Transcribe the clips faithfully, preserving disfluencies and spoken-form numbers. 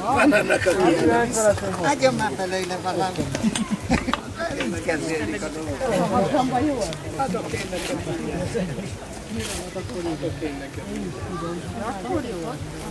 Van ennek a kérdés. Adjon már belőle valami. Így kezdődik a dolog. Adok én nekem. Adok én nekem. Akkor jó.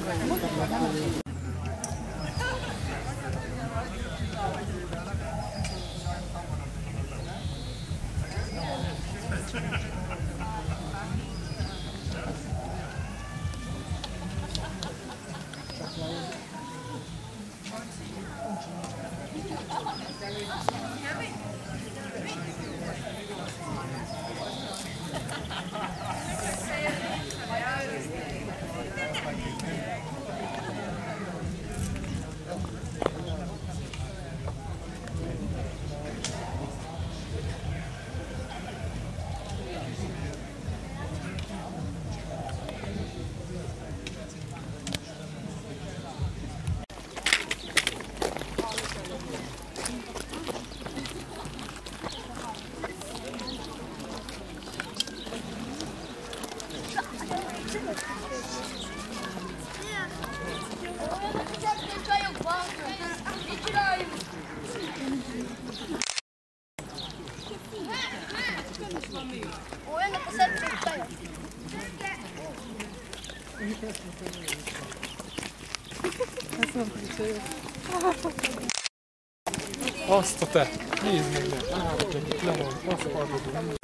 Azt a te! Nézd meg, ne! Árat meg itt le van, azt akarod.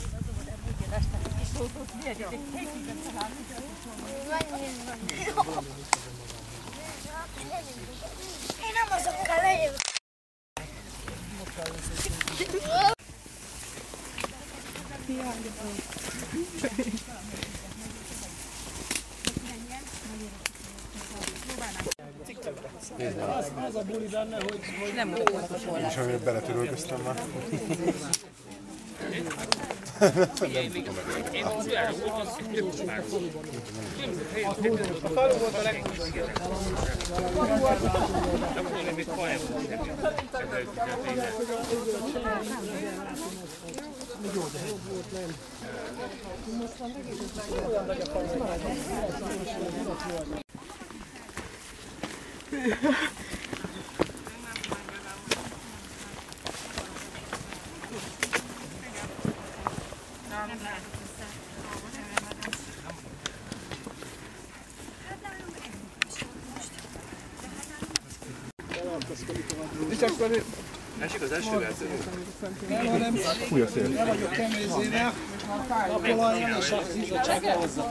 Én nem azokkal lejövök. Az a buli benne, hogy nem mutatott a forrás. És amiért beletörölgöztem már. A falu volt a legfontosabb. Esik az eső lesz. Fúj a szél. Le vagyok kemézével, a olajjal és a bizottsággal hozzá.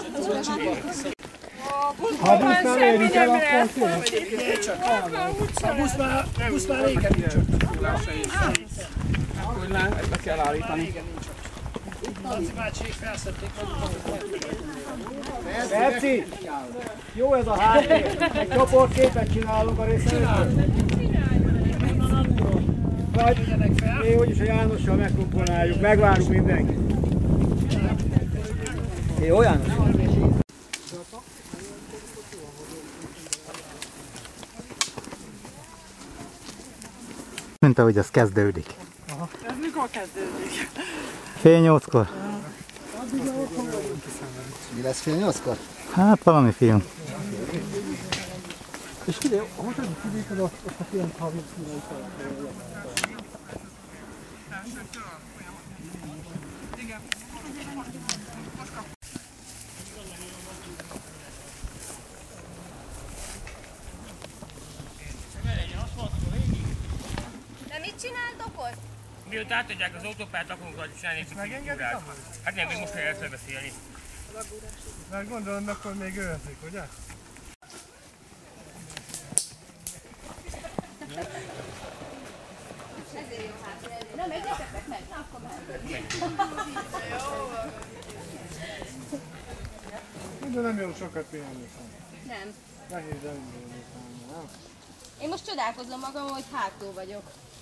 Ha a busz már érik el, akkor tényleg. A busz már régen nincs ott. Akkor le kell állítani. Laci bácsiék felszedték magukat. Perci! Jó ez a háttér! Egy csoportképet csinálunk a részletről. Vagy mi úgyis a Jánossal megkomponáljuk, megvárunk mindenkit. Jó János? Mint ahogy az kezdődik. Aha. Ez mikor kezdődik? Fél nyolckor. Mi lesz fél nyolckor? Hát valami film. És ide, hogy kivéted azt a filmt, ha vissza. De mit csináltok ott? Mióta átadják az autópályát, akarunk rajta csinálni egy figurát. Hát nem, még most kell elszebeszélni. Mert gondolom, akkor még őrzik, ugye? Nem, egyetetek meg, na akkor mehetünk. De nem jó sokat pihenni. Nem. Nehéz elindulni. Én most csodálkozom magam, hogy hátul vagyok.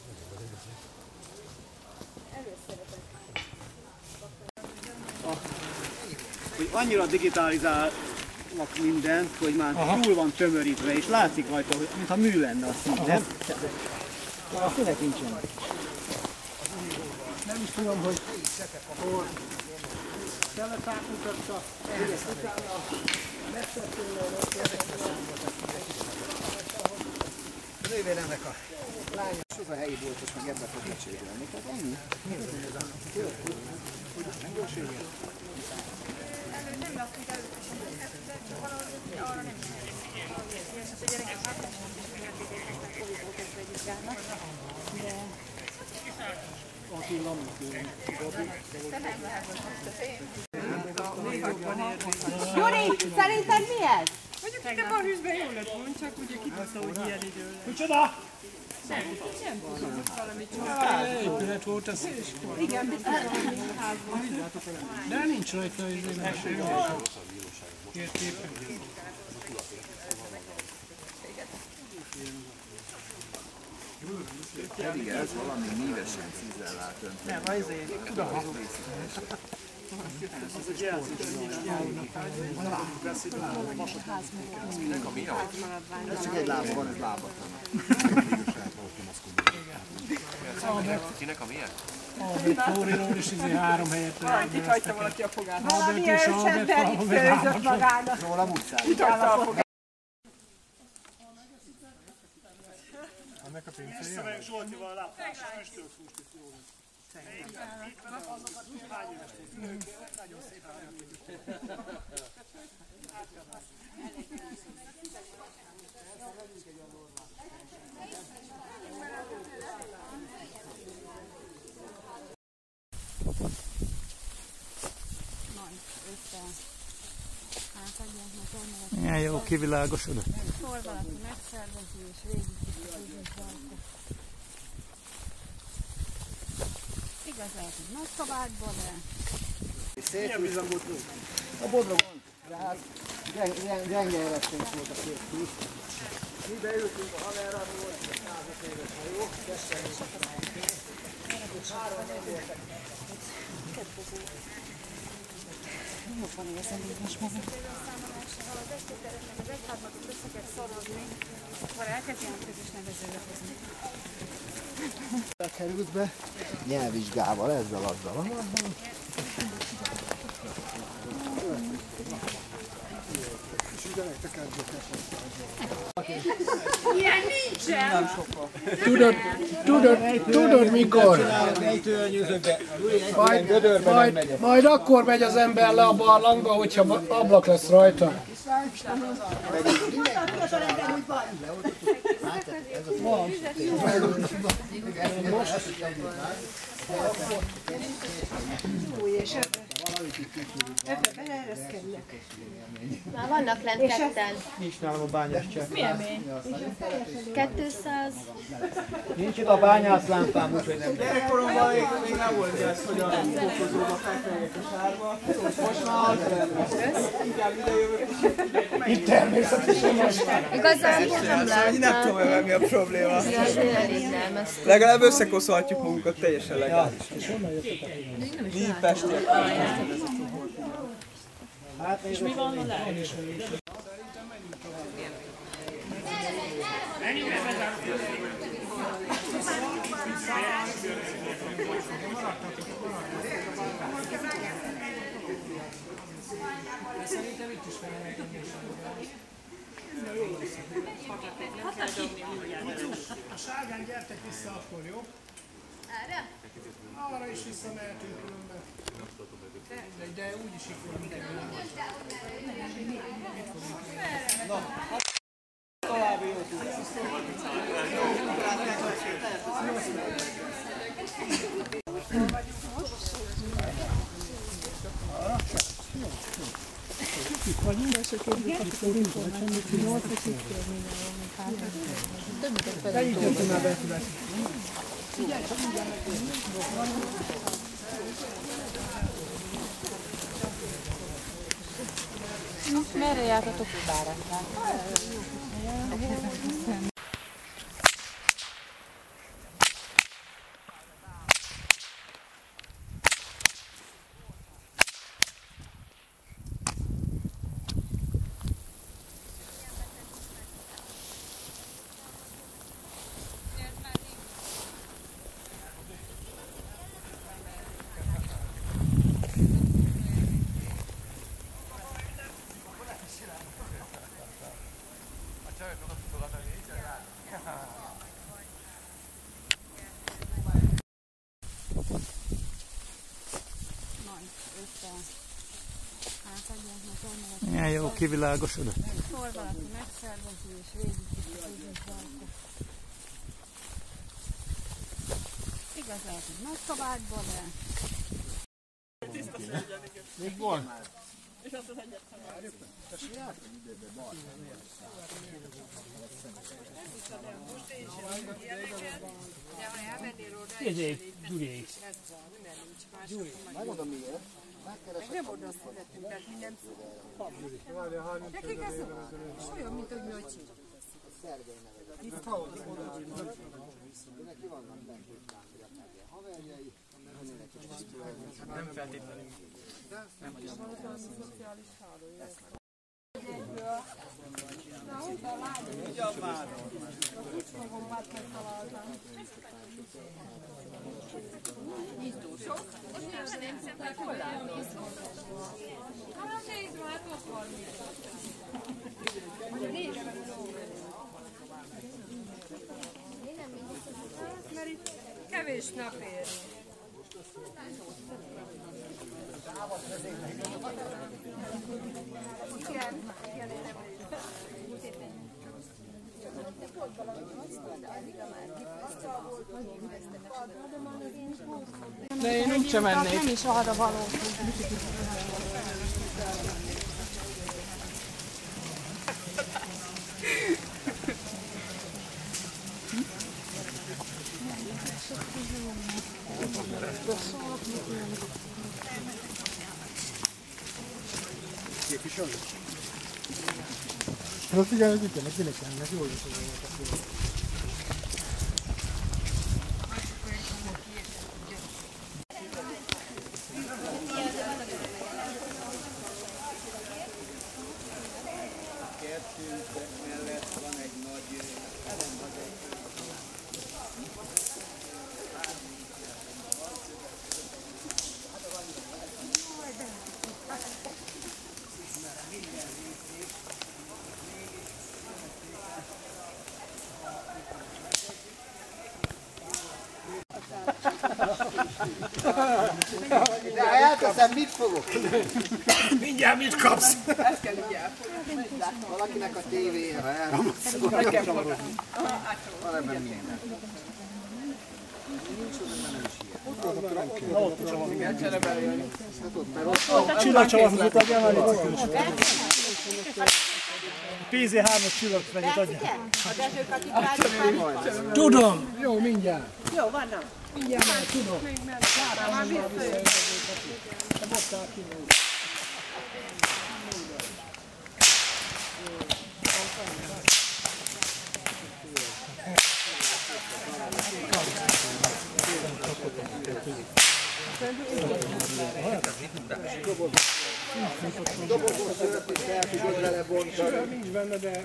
Hogy annyira digitalizálnak mindent, hogy már aha. túl van tömörítve, és látszik rajta, hogy mintha mű lenne a szín, nem? A színek nincsenek. Nem is tudom, hogy hol teletát mutatta, utána megtettél a A nővéremnek a lánya, az a helyi boltos, meg ebbe fog lecserélni. Tehát ennyi. Nem gyorséget. Gyuri, szerinted mi ez? Mondjuk itt a hűzben jól lett volna, csak ugye kibaszta, hogy ilyen idő lett. Micsoda? Nem tudom, valami csinálni. Épület volt ez. Igen, biztos valami házban. De nincs rajta az én mesélő. Értépen. Pedig ez valami mívesen cizellált öntve. Nem, azért. Tudom. Ez csak egy lába van, ez lábatlan. Kinek a milyen? Albert Flóriról is izé három helyet Valaki itt hagyta valaki a fogát. Albert és Albert valami lábatlan. Rólam utcán. Itt hagyta a fogát. Ennek a pincéje? Visszamegyek Zsoltival a láptásra, estől fúst itt jól. Nagyon szépen. Milyen jó kivilágosodott. Hol valaki megszervezi és végigviszik a akkor. Igaz lehet, hogy nagy kabátban, de... Milyen bizambot volt? A Bodrogon. Tehát gyenge eredmény volt a két tíz. Mi beültünk a haverra, mi volt a százat éves hajó, kessen és és három nem voltak. Jobban érzem éves magam. Az egyszerűen az egyházmatot össze kell szorozni, akkor elkezdjenek közös nevezőre hozni. Került be nyelvvizsgával, ezzel azzal. Ilyen nincsen! Tudod, tudod, tudod mikor? Majd, majd, majd akkor megy az ember le a barlangba, hogyha ablak lesz rajta. Ebbe beleereszkednek. Már vannak lent ketten. Nincs nálam a bányás csepp. Milyen mély? kétszáz. Nincs itt a bányász lámpám, úgyhogy nem. Gyerekkoromban még, még nem volt ez, hogy a fokozóba felfeljek a sárba. Most már inkább ide jövök. Itt természetesen most. Igazából nem lehet. Nem tudom, hogy mi a probléma. Legalább összekoszolhatjuk magunkat teljesen legálisan. Mi Pestiek. És mi van a le? Szerintem itt is felelhetünk. A sárgán gyertek vissza akkor, jó? Erre? Arra is visszamehetünk különben. De, de úgyis itt fogunk el. További jó tudás. Itt vagyunk? Itt vagyunk, vagy semmit nyolc, vagy itt kell mindenhol, hát. Több mint egy felé. De így jöttünk már be. Figyelj, csak mindjárt megkérdezik. Merre jártatok Báráknál? A csajok, tudod, hogy így Milyen jó kivilágosodott. Hol valaki megszervezi és végigviszi az egész barkot. Igaz lehet, hogy nagy kabátban, de... Még van? Ezért, Gyuri. Megmondom miért. Megkeresek. Nem oda születünk, tehát mi nem születünk. Nekik ez olyan, mint hogy nyolcsi. Szergej nevezik. Neki vannak bent haverjai. Nem feltétlenül. Nem, hogy ez ugyan már. Mert itt kevés nap ér. Igen, igen, én nem De én úgysem mennék. Nem is arra való. Képviselő? Hát figyelj, hogy itt ennek minek ennek jól is az Kertünk mellett van egy nagy De ha elteszem, mit fogok? Mindjárt mit kapsz? Ezt kell így elfogadni. Valakinek a tévéje, ha elramolsz, akkor Nekem van. van ebben minden. Igen, csere belejönni. Csillagcsavazatot adjál már itt a külső. pé zé hármas csillagfegyet adjál. Tudom! Jó, mindjárt. Jó, vannak. Mindjárt már tudom. Már visszajön. Te bottál ki. Dobozos szőrt is el tudod vele bontani. Nincs benne, de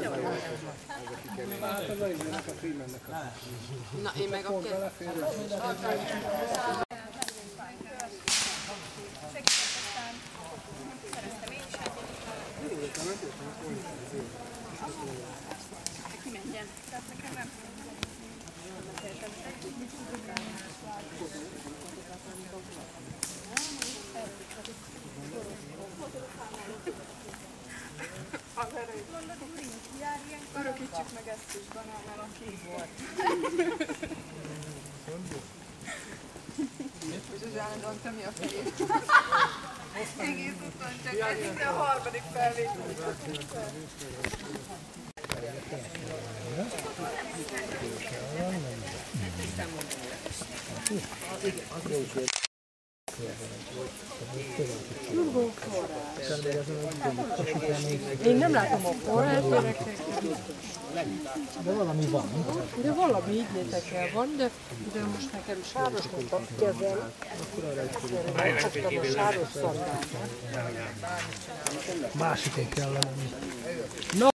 hát az a izének a filmennek a... Na, én meg a örökítsük meg ezt is banánnal a kívból. És az állandóan tömi a fejét. Egész úton csak ez itt a harmadik felvétel. Én nem látom a forrát, gyerekek. De valami van. De valami így el van, de, de most nekem sáros mint a kezem. Megfogtam a sáros szandát. Másikon kell lenni.